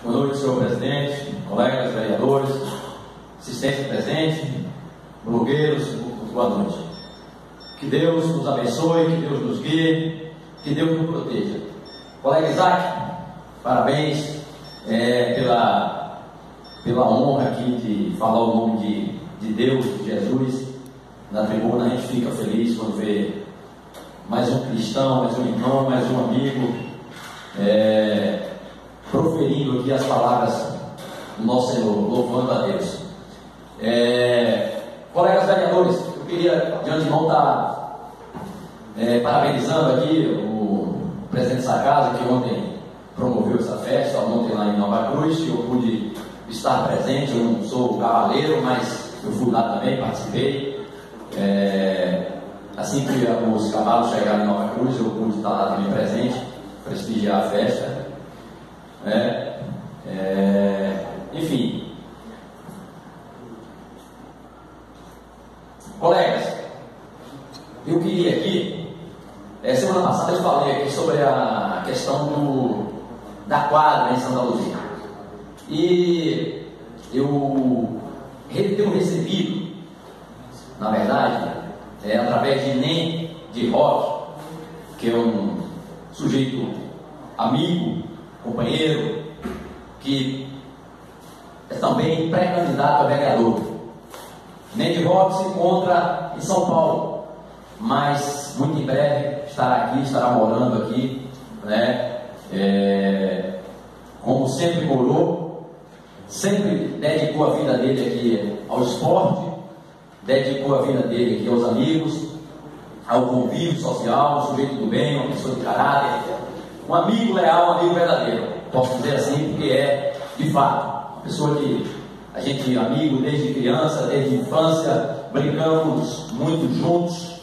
Boa noite, senhor presidente, colegas vereadores, assistência presente, blogueiros, boa noite. Que Deus nos abençoe, que Deus nos guie, que Deus nos proteja. Colega Isaac, parabéns pela honra aqui de falar o nome de Deus, de Jesus. Na tribuna a gente fica feliz quando vê mais um cristão, mais um irmão, mais um amigo proferindo aqui as palavras do nosso Senhor, louvando a Deus. Colegas vereadores, eu queria de antemão estar parabenizando aqui o presidente dessa casa, que ontem promoveu essa festa, ontem lá em Nova Cruz, que eu pude estar presente. Eu não sou cavaleiro, mas eu fui lá também, participei. Assim que os cavalos chegaram em Nova Cruz, eu pude estar lá também presente, prestigiar a festa. Enfim, colegas, eu queria aqui, semana passada eu falei aqui sobre a questão da quadra em Santa Luzia, e eu tenho recebido, na verdade, através de Nem de Roque, que é um sujeito amigo, companheiro, que é também pré-candidato a vereador. Nem de Roque se encontra em São Paulo, mas muito em breve estará aqui, estará morando aqui, como sempre morou, sempre dedicou a vida dele aqui ao esporte, dedicou a vida dele aqui aos amigos, ao convívio social, um sujeito do bem, uma pessoa de caráter, um amigo leal, um amigo verdadeiro, posso dizer assim, porque é de fato uma pessoa que a gente é amigo desde criança, desde infância, brincamos muito juntos.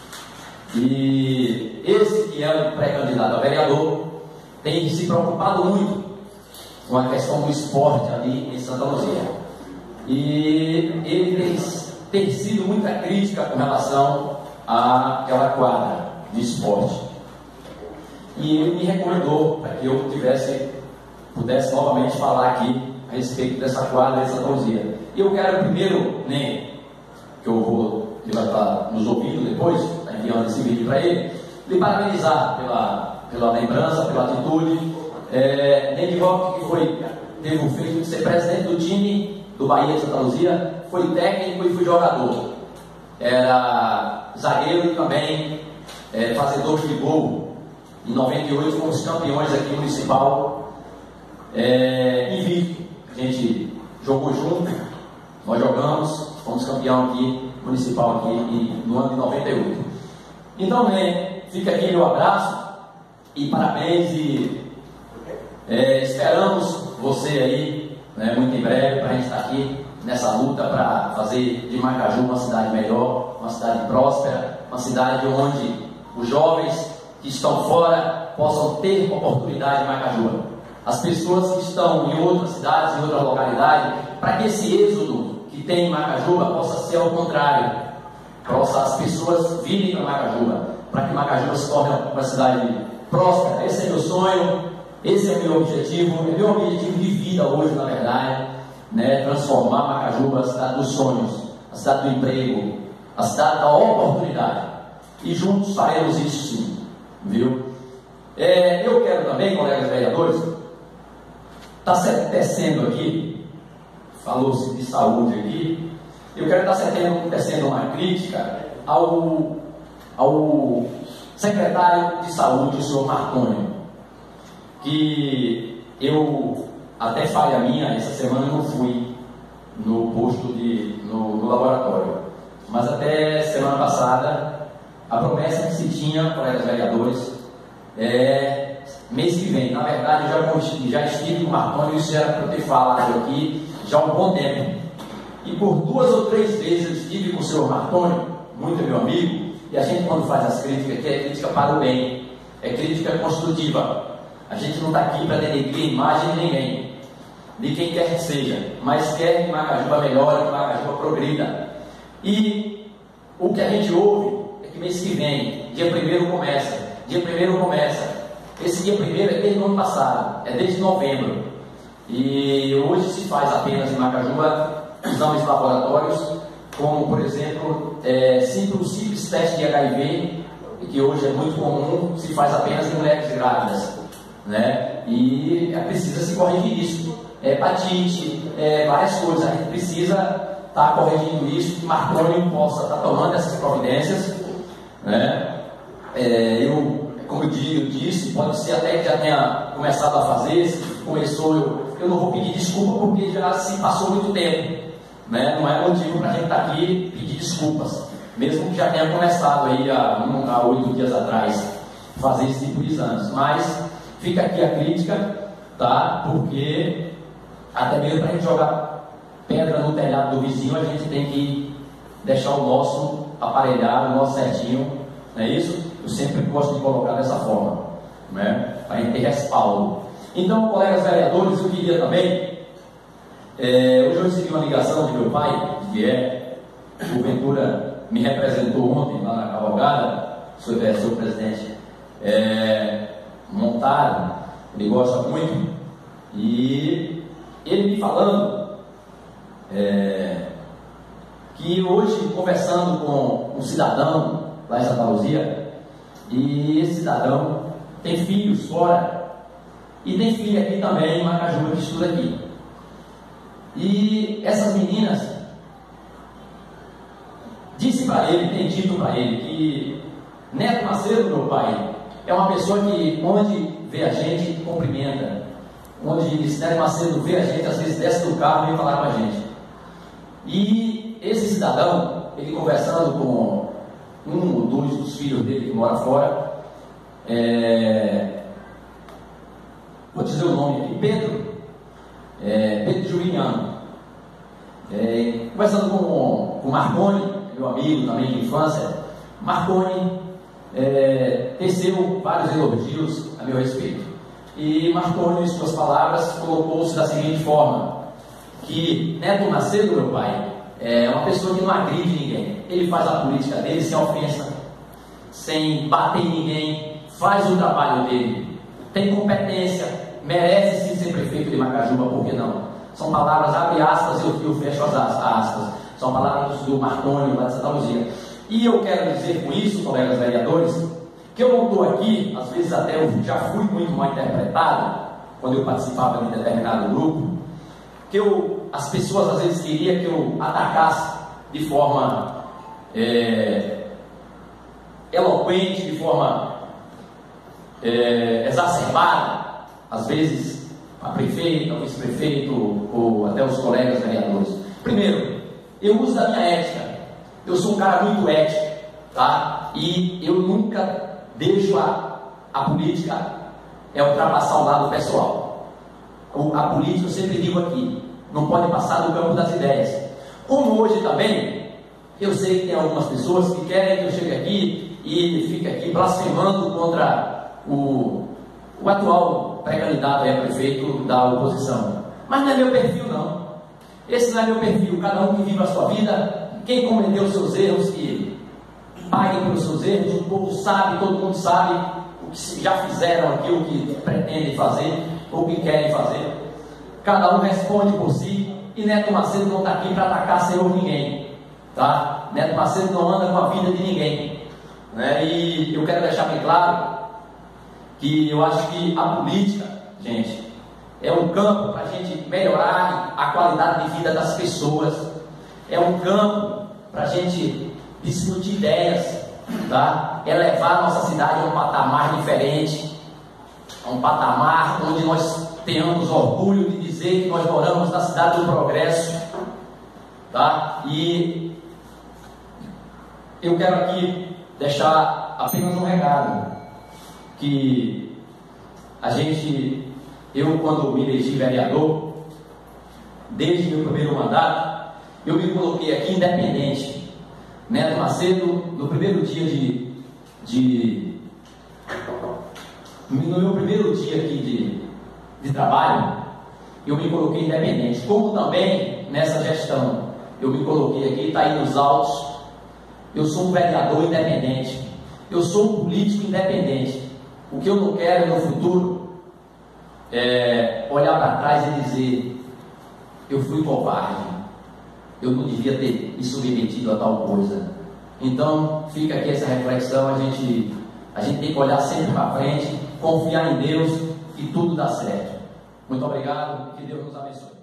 E esse que é o pré-candidato a vereador tem se preocupado muito com a questão do esporte ali em Santa Luzia, e ele tem sido muita crítica com relação àquela quadra de esporte, e ele me recomendou para que eu pudesse novamente falar aqui a respeito dessa quadra de Santa Luzia. E eu quero primeiro, que ele vai estar nos ouvindo depois, está enviando esse vídeo para ele, lhe parabenizar pela lembrança, pela atitude. Nem de Roque, que teve o feito de ser presidente do time do Bahia de Santa Luzia, foi técnico e foi jogador. Era zagueiro e também fazedor de gol. Em 98 fomos campeões aqui municipal, invicto. A gente jogou junto, nós jogamos, fomos campeão aqui municipal aqui no ano de 98. Então, fica aqui meu abraço e parabéns, e esperamos você aí, muito em breve, para a gente estar aqui nessa luta para fazer de Maracaju uma cidade melhor, uma cidade próspera, uma cidade onde os jovens que estão fora possam ter oportunidade em Maracaju. As pessoas que estão em outras cidades, em outra localidade, para que esse êxodo que tem em Maracaju possa ser ao contrário, possa as pessoas virem para Maracaju, para que Maracaju se torne uma cidade próspera. Esse é meu sonho, esse é o meu objetivo, é meu objetivo de vida hoje, na verdade, transformar Maracaju a cidade dos sonhos, a cidade do emprego, a cidade da oportunidade, e juntos faremos isso sim, viu? Eu quero também, colegas vereadores, está tecendo aqui, falou-se de saúde aqui, eu quero estar tecendo uma crítica ao secretário de saúde, o senhor Martônio, que eu, até falha minha, essa semana eu não fui no posto no laboratório, mas até semana passada a promessa que se tinha, colegas vereadores, mês que vem. Na verdade, eu já estive com o Martônio, isso já era para eu ter falado aqui já há um bom tempo, e por 2 ou 3 vezes eu estive com o senhor Martônio, muito meu amigo, e a gente, quando faz as críticas, que é crítica para o bem, é crítica construtiva. A gente não está aqui para denegrir a imagem de ninguém, de quem quer que seja, mas quer que Maracaju melhore, que Maracaju progrida. E o que a gente ouve é que mês que vem, dia 1º começa. Esse dia 1º é desde o ano passado, é desde novembro. E hoje se faz apenas em Macajuba exames laboratórios, como por exemplo, simples teste de HIV, que hoje é muito comum, se faz apenas em mulheres grávidas, né? E precisa se corrigir isso. Hepatite, várias coisas, a gente precisa estar corrigindo isso, que Marconi possa estar tomando essas providências, né? Como eu disse, pode ser até que já tenha começado a fazer, se começou, eu não vou pedir desculpa porque já se passou muito tempo, né? Não é motivo para a gente estar aqui e pedir desculpas, mesmo que já tenha começado aí há 8 dias atrás fazer esse tipo de exames. Mas fica aqui a crítica, tá? Porque até mesmo para a gente jogar pedra no telhado do vizinho, a gente tem que deixar o nosso aparelhado, o nosso certinho, não é isso? Eu sempre gosto de colocar dessa forma, né? Para a gente ter respaldo. Então, colegas vereadores, eu queria também, hoje eu recebi uma ligação de meu pai, o Ventura me representou ontem lá na cavalgada, senhor presidente, Montaro, ele gosta muito, e ele me falando que hoje, conversando com um cidadão lá em Santa Luzia, e esse cidadão tem filhos fora, e tem filha aqui também em Macajuba que estuda aqui. E essas meninas disse para ele, tem dito para ele, que Neto Macedo, meu pai, é uma pessoa que onde vê a gente, cumprimenta. Onde Neto Macedo vê a gente, às vezes desce do carro e vem falar com a gente. E esse cidadão, ele conversando com um ou dois dos filhos dele que mora fora, vou dizer o nome aqui, Pedro Juliano, conversando com Marconi, meu amigo também de infância. Marconi teceu vários elogios a meu respeito, e Marconi, em suas palavras, colocou-se da seguinte forma: que Neto Macedo, meu pai, é uma pessoa que não agride ninguém, ele faz a política dele sem ofensa, sem bater em ninguém, faz o trabalho dele, tem competência, merece sim ser prefeito de Macajuba, por que não? São palavras, abre aspas, eu fecho as aspas, são palavras do Marconi, lá de Santa Luzia. E eu quero dizer com isso, colegas vereadores, que eu não estou aqui, às vezes até eu já fui muito mal interpretado, quando eu participava de determinado grupo, que as pessoas às vezes queriam que eu atacasse de forma eloquente, de forma exacerbada, às vezes a prefeita, o vice-prefeito ou até os colegas vereadores. Primeiro, eu uso da minha ética, eu sou um cara muito ético, tá? E eu nunca deixo a política ultrapassar o lado pessoal. A política, eu sempre digo aqui, não pode passar do campo das ideias. Como hoje também, eu sei que tem algumas pessoas que querem que eu chegue aqui e fique aqui blasfemando contra o atual pré-candidato a prefeito da oposição. Mas não é meu perfil, não. Esse não é meu perfil. Cada um que vive a sua vida, quem cometeu os seus erros, que pague pelos seus erros. O povo sabe, todo mundo sabe o que já fizeram aqui, o que pretendem fazer, ou o que querem fazer. Cada um responde por si. E Neto Macedo não está aqui para atacar senhor ninguém, tá? Neto Macedo não anda com a vida de ninguém, né? E eu quero deixar bem claro que eu acho que a política, gente, é um campo para a gente melhorar a qualidade de vida das pessoas, é um campo para a gente discutir ideias, tá? É levar a nossa cidade a um patamar diferente, a um patamar onde nós tenhamos orgulho de dizer que nós moramos na cidade do progresso, tá? E eu quero aqui deixar apenas um recado, que eu quando me elegi vereador, desde meu primeiro mandato, eu me coloquei aqui independente. Neto Macedo, no primeiro dia no meu primeiro dia aqui de trabalho, eu me coloquei independente, como também nessa gestão, eu me coloquei aqui, está aí nos autos, eu sou um vereador independente, eu sou um político independente. O que eu não quero no futuro é olhar para trás e dizer: eu fui covarde, eu não devia ter me submetido a tal coisa. Então fica aqui essa reflexão, a gente tem que olhar sempre para frente, confiar em Deus e tudo dá certo. Muito obrigado, que Deus nos abençoe.